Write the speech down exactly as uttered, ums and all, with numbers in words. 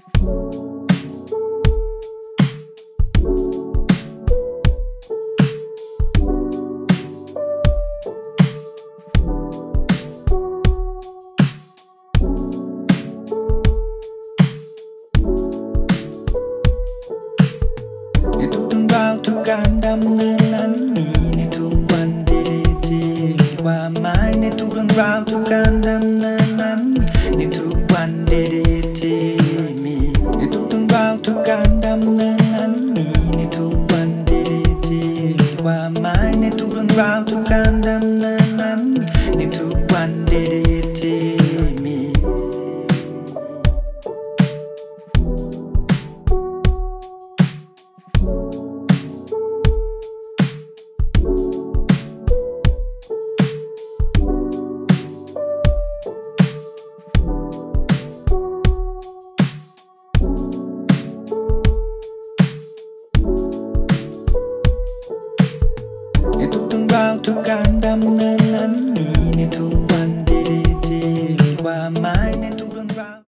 ในทุกเรื่องราวทุกการดำเนินนั้นมีในทุกวันดีๆที่มีความหมายในทุกเรื่องราวทุกการดำเนินนั้นในทุกวันดีๆที่มีในทุกเรื่องราวทุกการดำเนินนั้นมีในทุกวันดีๆที่มีความหมายในทุกเรื่องราวทุกการดำเนินนั้นในทุกวันดีๆที่มีในทุกเรื่องราวทุกการดำเนินนั้นมีในทุก